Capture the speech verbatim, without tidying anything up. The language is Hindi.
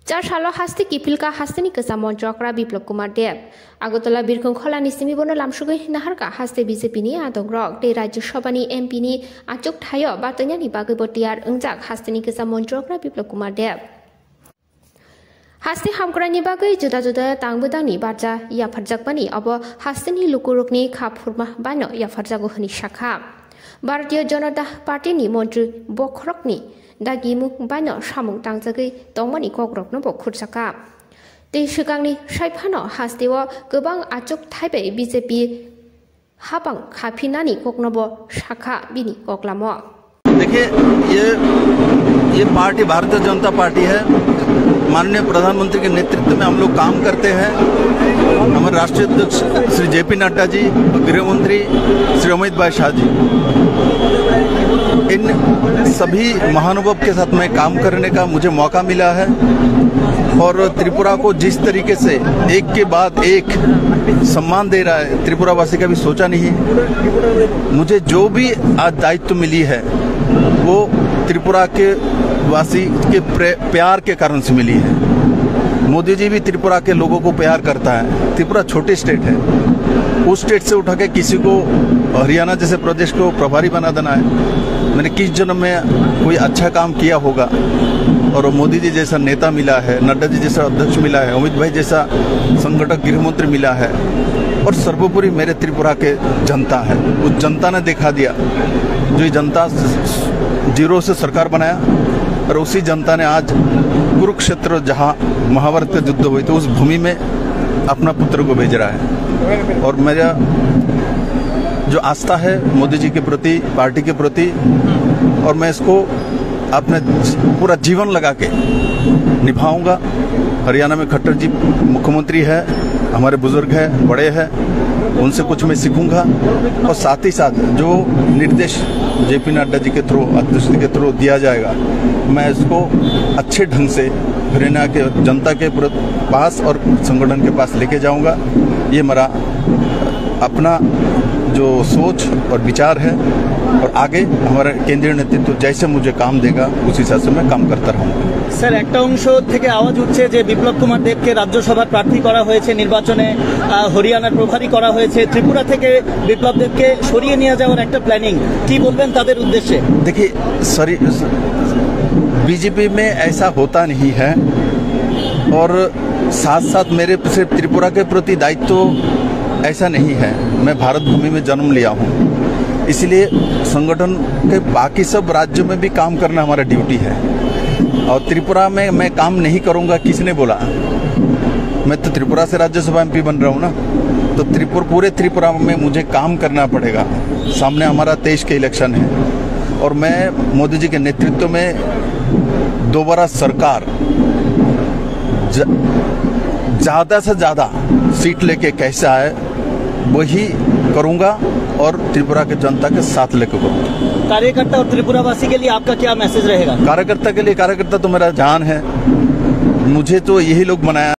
चार साल हास्ते किपिलका हास्तेनि गोजाम मन्त्रकरा बिप्लब कुमार देव आगरतला बिरखं खोलानि सिमिबनो लामसुगै नाहारका हास्ते बीजेपीनि आदंग्रक ते राज्य सभानि एमपिनि आचुक थायो बातैनानि बागै बटियार ओंजाक हास्तेनि गोजाम मन्त्रकरा बिप्लब कुमार देव हास्ते हामग्रानि बागै जुदा जुदा तांबोदानि बाजा याफारजाकबानि अब हास्तेनि लुकुरुकनि खाफुरमा बानो याफारजागो हनि शाखा भारतीय जनता पार्टीनि मन्त्री बखरकनि दागिमु बानो सामुं तांजागै तंमानि कग्रकनो बखुरजाका ते सिगांनि साइफानो हास्तेव गोबां आचुक थाइबै बीजेपी हाबां खाफिनानि कग्नबो शाखा बिनि कग्लामो। देखिए ये ये पार्टी भारतीय जनता पार्टी है। माननीय प्रधानमंत्री के नेतृत्व में हम लोग काम करते हैं। हमारे राष्ट्रीय अध्यक्ष श्री जेपी नड्डा जी, गृह मंत्री श्री अमित भाई शाह जी, इन सभी महानुभाव के साथ में काम करने का मुझे मौका मिला है और त्रिपुरा को जिस तरीके से एक के बाद एक सम्मान दे रहा है, त्रिपुरा वासी का भी सोचा नहीं। मुझे जो भी आज दायित्व मिली है वो त्रिपुरा के वासी के प्यार के कारण से मिली है। मोदी जी भी त्रिपुरा के लोगों को प्यार करता है। त्रिपुरा छोटी स्टेट है, उस स्टेट से उठा के किसी को हरियाणा जैसे प्रदेश को प्रभारी बना देना है। मैंने किस जन्म में कोई अच्छा काम किया होगा और मोदी जी जैसा नेता मिला है, नड्डा जी जैसा अध्यक्ष मिला है, अमित भाई जैसा संगठक गृह मंत्री मिला है और सर्वोपरि मेरे त्रिपुरा के जनता है। उस जनता ने दिखा दिया, जो ये जनता जीरो से सरकार बनाया और उसी जनता ने आज कुरुक्षेत्र जहां महाभारत का युद्ध हुई तो उस भूमि में अपना पुत्र को भेज रहा है। और मेरा जो आस्था है मोदी जी के प्रति, पार्टी के प्रति, और मैं इसको अपने पूरा जीवन लगा के निभाऊंगा। हरियाणा में खट्टर जी मुख्यमंत्री है, हमारे बुजुर्ग हैं, बड़े हैं, उनसे कुछ मैं सीखूंगा और साथ ही साथ जो निर्देश जेपी नड्डा जी के थ्रू, अध्यक्ष जी के थ्रू दिया जाएगा, मैं इसको अच्छे ढंग से हरियाणा के जनता के पास और संगठन के पास लेके जाऊंगा। ये मेरा अपना जो सोच और विचार है और आगे हमारा केंद्रीय नेतृत्व जैसे मुझे काम देगा उस हिसाब से मैं काम करता रहूँगा। স্যার, একটা অংশ থেকে আওয়াজ উঠছে যে বিপ্লব কুমার দেবকে রাজ্যসভার প্রার্থী করা হয়েছে, নির্বাচনে হরিয়ানার প্রভারী করা হয়েছে, ত্রিপুরা থেকে বিপ্লব দেবকে সরিয়ে নিয়ে যাওয়ার একটা প্ল্যানিং, কি বলবেন তাদের উদ্দেশ্যে? देखिए सॉरी, बीजेपी में ऐसा होता नहीं है और साथ साथ मेरे सिर्फ त्रिपुरा के प्रति दायित्व ऐसा नहीं है। मैं भारत भूमि में जन्म लिया हूँ, इसलिए संगठन के बाकी सब राज्यों में भी काम करना हमारा ड्यूटी है। और त्रिपुरा में मैं काम नहीं करूंगा किसने बोला? मैं तो त्रिपुरा से राज्यसभा एमपी बन रहा हूँ ना, तो त्रिपुरा पूरे त्रिपुरा में मुझे काम करना पड़ेगा। सामने हमारा तेईस के इलेक्शन है और मैं मोदी जी के नेतृत्व में दोबारा सरकार ज़्यादा से ज़्यादा सीट लेके कैसे आए वही करूंगा और त्रिपुरा के जनता के साथ लेकर करूंगा। कार्यकर्ता और त्रिपुरावासी के लिए आपका क्या मैसेज रहेगा? कार्यकर्ता के लिए, कार्यकर्ता तो मेरा जान है, मुझे तो यही लोग बनाया।